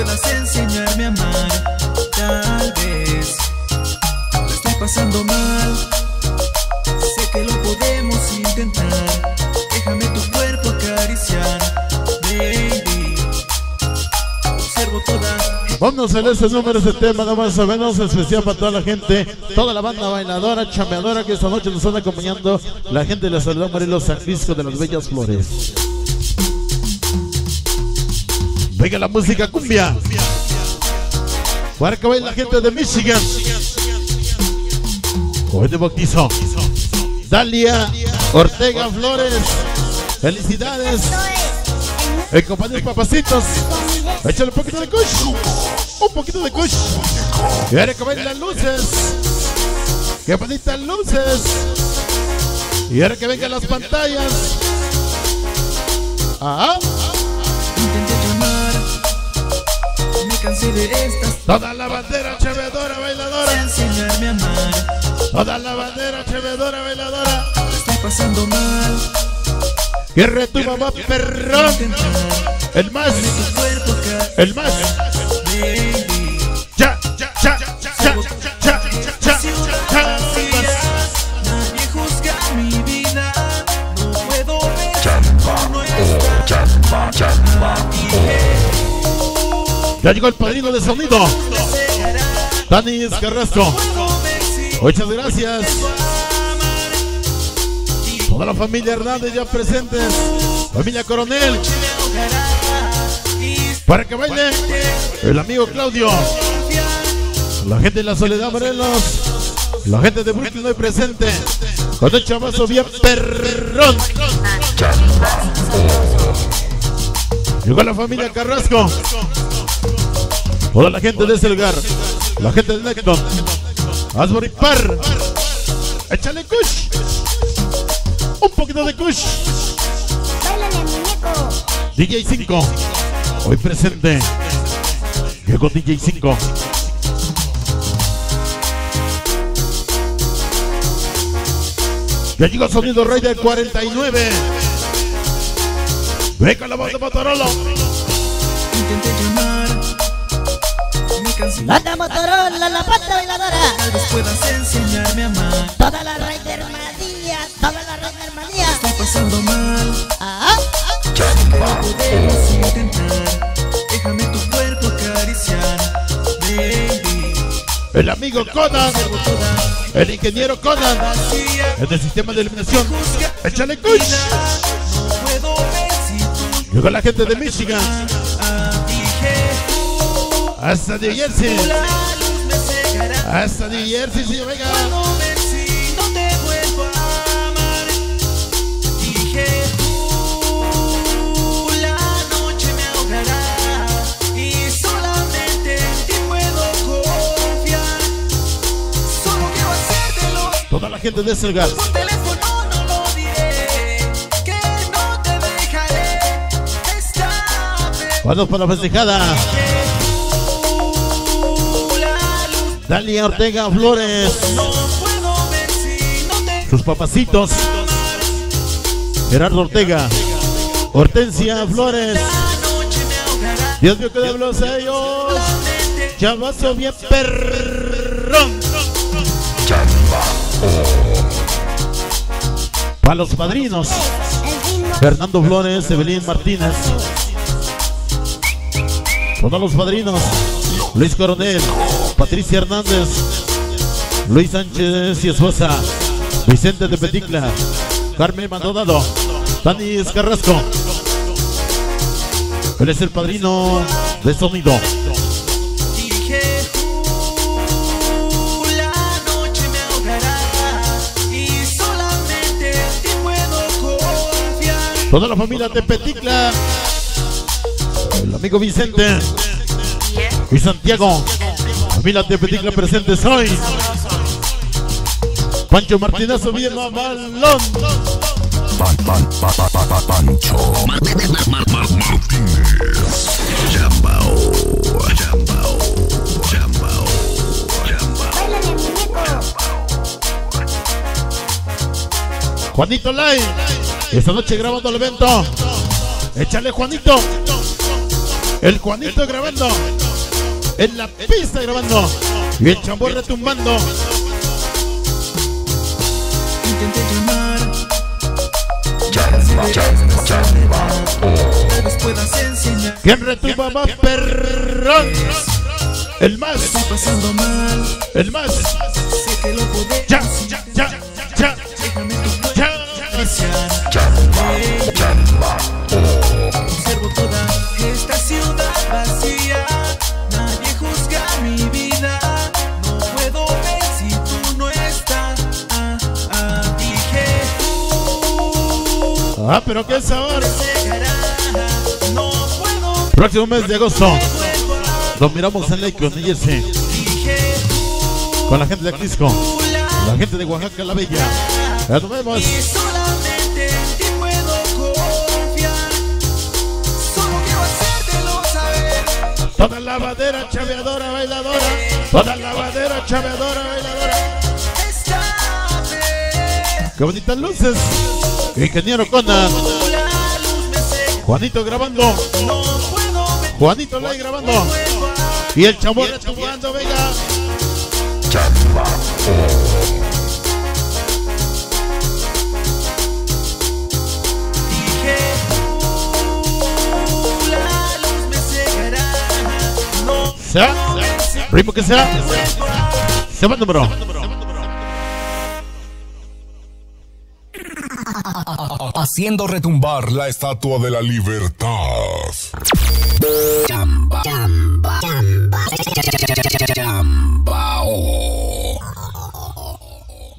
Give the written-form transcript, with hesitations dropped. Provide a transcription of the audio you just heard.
puedas enseñarme a amar. Tal vez lo estoy pasando mal, sé que lo podemos intentar. Déjame tu cuerpo acariciar, baby. Observo toda. Vámonos en ese número, ese tema, nada más o menos especial para toda la gente, toda la banda bailadora, chameadora que esta noche nos están acompañando. La gente de la Soledad Morelos, San Francisco de las Bellas Flores. Venga la música cumbia. Para que baile la gente de Michigan. Joven de bautizo. Dalia Ortega Flores. Felicidades. En compañía de papacitos. Échale un poquito de kush. Un poquito de kush. Y ahora que bailen las luces. Que bonitas luces. Y ahora que vengan las pantallas. Ajá. Intenté llamar, me cansé de estas. Toda la bandera chameadora bailadora. Enseñarme a amar. Toda la bandera chameadora bailadora. Lo estoy pasando mal. Que retumba más perrón. El más. El más. Ya, ya, ya, ya, ya, ya, ya. Nadie juzga mi vida. No puedo ver. Ya llegó el padrino de sonido, Dani Carrasco. Muchas gracias. Toda la familia Hernández ya presentes. Familia Coronel. Para que baile el amigo Claudio. La gente de la Soledad Morelos. La gente de Brooklyn hoy presente. Con el chavazo bien perrón. Llegó la familia Carrasco. Toda la gente de Selgar. La gente de Necton. Asbury Park. Échale kush. Un poquito de kush. DJ 5. Hoy presente. Llegó DJ 5. Ya llegó Sonido Rey del 49. Ve con la voz de Motorola. Intenté llamar, me cansé. Banda Motorola, la banda bailadora. Tal vez puedas enseñarme a amar. Toda la red de hermanía, toda la red de hermanía. Estoy pasando mal, Ah, lo podemos intentar. Déjame tu cuerpo acariciar, baby. El amigo Conan. Observo toda El ingeniero Conan. vacía. En el sistema de eliminación. Échale kush. No puedo ver si tú Llegó la gente de Michigan. dije Hasta New Jersey. la luz me cegará. Hasta New Jersey, señor Vega. Puedo ver si no te vuelvo a amar. Dije tú, la noche me ahogará y solamente en ti puedo confiar. Solo quiero hacértelo Toda la gente de Selgar. por teléfono, no lo diré. Que no te dejaré. Esta vez Vamos para la festejada. la luz Dalia Ortega Flores. no puedo ver si no te Sus papacitos. Gerardo Ortega. Hortensia Flores. noche me ahogará. Dios mío, que diablos ellos. Chavazo bien perrón. Para los padrinos. Fernando Flores, Evelyn Martínez. Todos los padrinos. Luis Coronel, Patricia Hernández, Luis Sánchez y esposa, Vicente de Peticla, Carmen Maldonado, Dani Carrasco. Él es el padrino de sonido. Dije la noche me ahogará y solamente en ti puedo confiar. Toda la familia de Peticla, el amigo Vicente y Santiago. Familia de Peticla presentes hoy. Pancho Martínez subiendo a balón. Pancho Martínez. Jambao. Juanito Live. Esta noche grabando el evento. Échale, Juanito. El Juanito grabando. En la pista grabando. Y el Chambón retumbando. Intenté llamar. Tal vez puedas enseñar. ¿Quién retumba más perrón? El más. Estoy pasando mal. El más. Sé que lo podés. Ya. Déjame tu observo toda esta ciudad vacía. Nadie juzga mi vida. No puedo ver si tú no estás. Dije tú. Pero qué sabor. No puedo. Próximo mes de agosto. Nos miramos en Lake New Jersey. Dije tú. Con la gente de Crisco. La gente de Oaxaca la Bella. Ya nos vemos. Y solamente en ti puedo confiar. Solo quiero hacértelo saber. Toda lavadera, chaveadora, bailadora. Toda lavadera, chaveadora, bailadora. Esta vez Qué bonitas luces. Ingeniero Conan. la luz me cega. Juanito grabando. No puedo ver. Juanito Lay grabando. Y el Chambón retumbando, venga. Dije la luz me cegará. No Sea. Ritmo que sea. Se va el número. Haciendo retumbar la Estatua de la Libertad.